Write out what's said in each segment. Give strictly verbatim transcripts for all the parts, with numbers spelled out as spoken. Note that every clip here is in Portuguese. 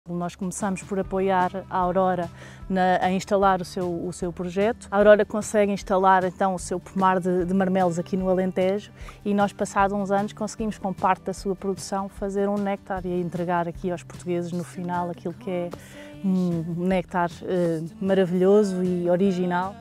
Nós começamos por apoiar a Aurora na, a instalar o seu, o seu projeto. A Aurora consegue instalar então o seu pomar de, de marmelos aqui no Alentejo e nós, passados uns anos, conseguimos, com parte da sua produção, fazer um néctar e entregar aqui aos portugueses, no final, aquilo que é um néctar eh, maravilhoso e original.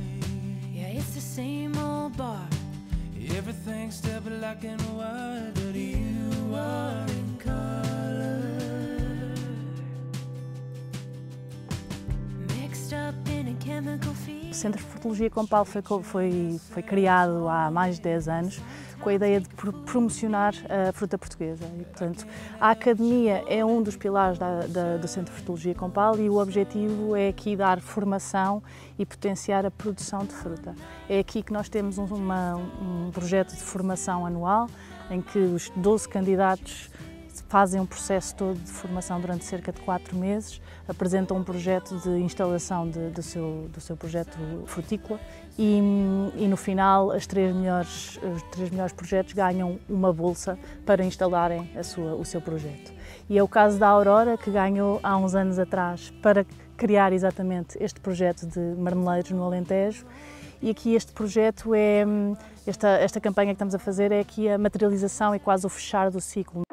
O Centro de Frutologia Compal foi, foi, foi criado há mais de dez anos com a ideia de promocionar a fruta portuguesa. E, portanto, a Academia é um dos pilares da, da, do Centro de Frutologia Compal e o objetivo é aqui dar formação e potenciar a produção de fruta. É aqui que nós temos uma, um projeto de formação anual em que os doze candidatos fazem um processo todo de formação durante cerca de quatro meses, apresentam um projeto de instalação de, do, seu, do seu projeto frutícola e, e no final as três melhores, os três melhores projetos ganham uma bolsa para instalarem a sua, o seu projeto. E é o caso da Aurora, que ganhou há uns anos atrás para criar exatamente este projeto de marmeleiros no Alentejo. E aqui este projeto é, esta, esta campanha que estamos a fazer é aqui a materialização e quase o fechar do ciclo.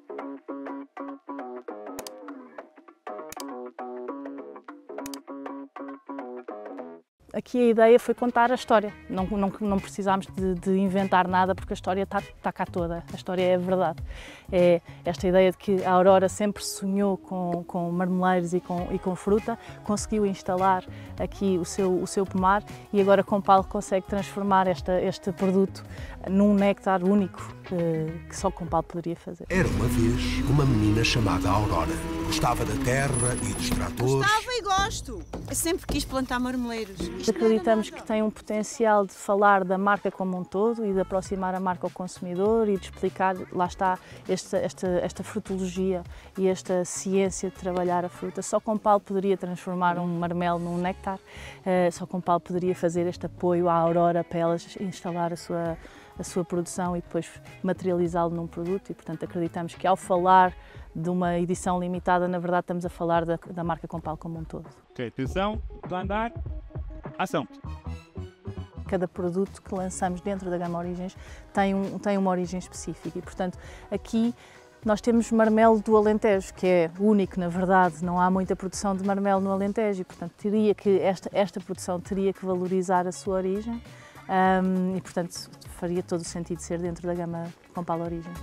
Aqui a ideia foi contar a história, não, não, não precisámos de, de inventar nada porque a história está, está cá toda, a história é a verdade. É esta ideia de que a Aurora sempre sonhou com, com marmeleiros e com, e com fruta, conseguiu instalar aqui o seu, o seu pomar e agora Compal consegue transformar esta, este produto num néctar único que, que só Compal poderia fazer. Era uma vez uma menina chamada Aurora. Gostava da terra e dos tratores. Gostava e gosto! Eu sempre quis plantar marmeleiros. Acreditamos que tem um potencial de falar da marca como um todo e de aproximar a marca ao consumidor e de explicar, lá está, esta, esta, esta frutologia e esta ciência de trabalhar a fruta. Só Compal poderia transformar um marmelo num néctar, só Compal poderia fazer este apoio à Aurora para elas instalar a sua, a sua produção e depois materializá-lo num produto e, portanto, acreditamos que ao falar de uma edição limitada, na verdade estamos a falar da, da marca Compal como um todo. Ok, atenção, andar, ação. Cada produto que lançamos dentro da gama Origens tem, um, tem uma origem específica e, portanto, aqui nós temos marmelo do Alentejo, que é único, na verdade, não há muita produção de marmelo no Alentejo e, portanto, teria que, esta, esta produção teria que valorizar a sua origem um, e, portanto, faria todo o sentido ser dentro da gama Compal Origens.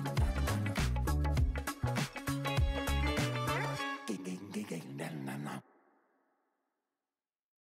No, no, no.